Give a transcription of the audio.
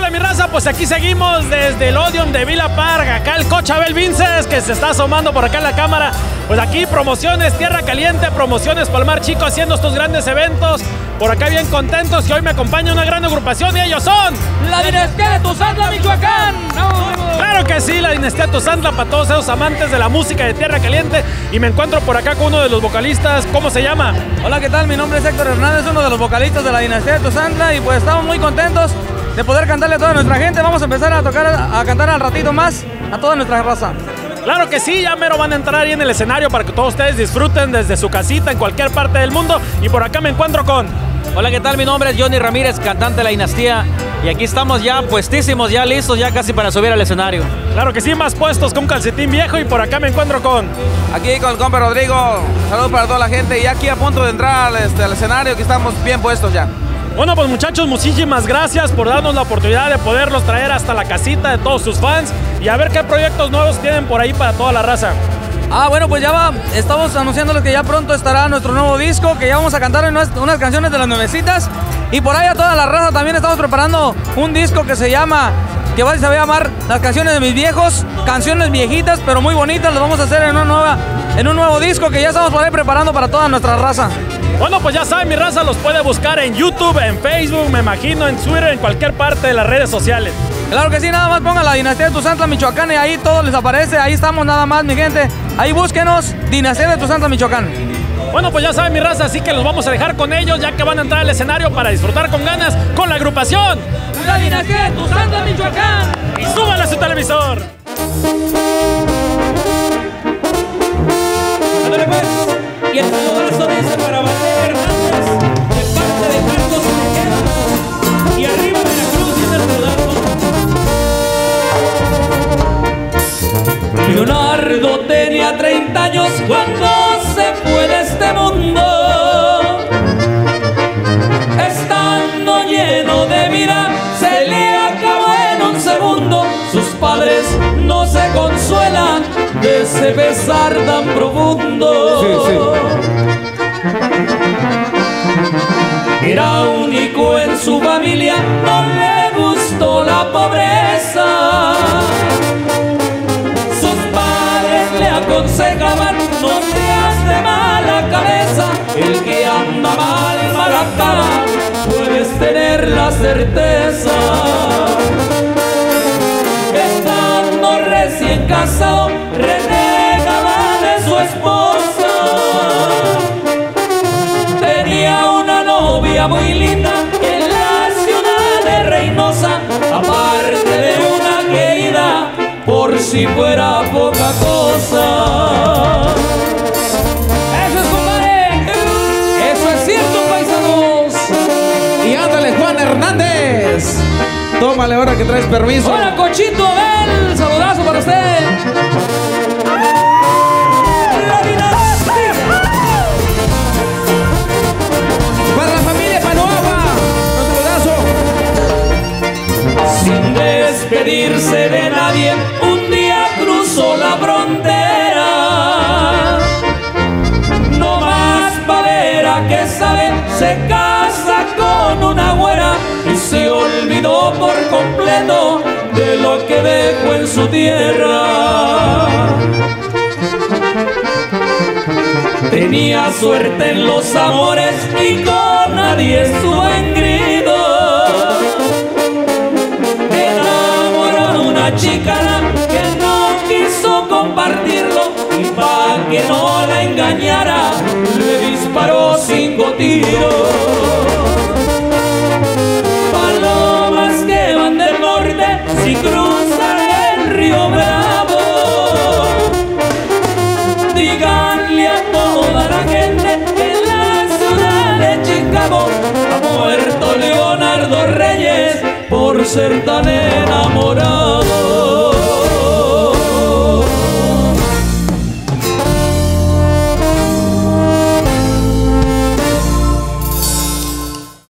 Órale, mi raza, pues aquí seguimos desde el Odeon de Villa Park. Acá el coach Abel Vinces, que se está asomando por acá en la cámara. Pues aquí promociones Tierra Caliente, promociones Palmar Chico, haciendo estos grandes eventos. Por acá bien contentos, y hoy me acompaña una gran agrupación y ellos son... ¡La Dinastía de Tuzantla, Michoacán! Claro que sí, la Dinastía de Tuzantla, para todos esos amantes de la música de Tierra Caliente. Y me encuentro por acá con uno de los vocalistas. ¿Cómo se llama? Hola, ¿qué tal? Mi nombre es Héctor Hernández, uno de los vocalistas de la Dinastía de Tuzantla. Y pues estamos muy contentos de poder cantarle a toda nuestra gente. Vamos a empezar a cantar al ratito más a toda nuestra raza. Claro que sí, ya mero van a entrar ahí en el escenario para que todos ustedes disfruten desde su casita en cualquier parte del mundo. Y por acá me encuentro con... Hola, ¿qué tal? Mi nombre es Johnny Ramírez, cantante de la Dinastía. Y aquí estamos ya puestísimos, ya listos, ya casi para subir al escenario. Claro que sí, más puestos con un calcetín viejo. Y por acá me encuentro con... Aquí con el compa Rodrigo. Saludos para toda la gente. Y aquí a punto de entrar al escenario, que estamos bien puestos ya. Bueno, pues muchachos, muchísimas gracias por darnos la oportunidad de poderlos traer hasta la casita de todos sus fans y a ver qué proyectos nuevos tienen por ahí para toda la raza. Bueno, pues ya va, estamos anunciándoles que ya pronto estará nuestro nuevo disco, que ya vamos a cantar unas canciones de las nuevecitas, y por ahí a toda la raza también estamos preparando un disco que se llama, que se va a llamar Las Canciones de Mis Viejos, canciones viejitas pero muy bonitas. Las vamos a hacer en un nuevo disco que ya estamos por ahí preparando para toda nuestra raza. Bueno, pues ya saben, mi raza los puede buscar en YouTube, en Facebook, me imagino, en Twitter, en cualquier parte de las redes sociales. Claro que sí, nada más pongan la Dinastía de Tuzantla, Michoacán, y ahí todo les aparece. Ahí estamos nada más, mi gente. Ahí búsquenos, Dinastía de Tuzantla, Michoacán. Bueno, pues ya saben, mi raza, así que los vamos a dejar con ellos, ya que van a entrar al escenario para disfrutar con ganas con la agrupación La Dinastía de Tuzantla, Michoacán. Y súbanle a su televisor. Ándale pues. Y el saludazo dice para Valdez Hernández, de parte de Carlos Tequera. Y arriba Veracruz dice el saludazo. Leonardo tenía 30 años cuando se fue de este mundo. Estando lleno de vida, se le acabó en un segundo. Sus padres no se consuelan de ese pesar tan profundo. Era único en su familia, no le gustó la pobreza. Sus padres le aconsejaban, no seas de mala cabeza. El que anda mal acá, puedes tener la certeza. Estando recién casado, renegaba de su esposa. Tenía una novia muy linda en la ciudad de Reynosa, aparte de una querida, por si fuera poca cosa. Eso es, compadre. Eso es cierto, paisanos. Y ándale, Juan Hernández. Tómale ahora que traes permiso. Hola, Cochito Abel, saludazo para usted. La Dinastía. Para la familia Panoagua. Un saludazo. Sin despedirse de nadie, un día cruzó la frontera. No más padera que sabe, se casa con una güera y se olvidó por completo de lo que dejó en su tierra. Tenía suerte en los amores y con nadie estuvo engreído. Enamoró a una chicana que no quiso compartirlo, y pa' que no la engañara le disparó 5 tiros. Palomas que van del norte si cruzan el río Bravo, díganle a toda la gente que en la ciudad de Chicago ha muerto Leonardo Reyes por ser tan enamorado.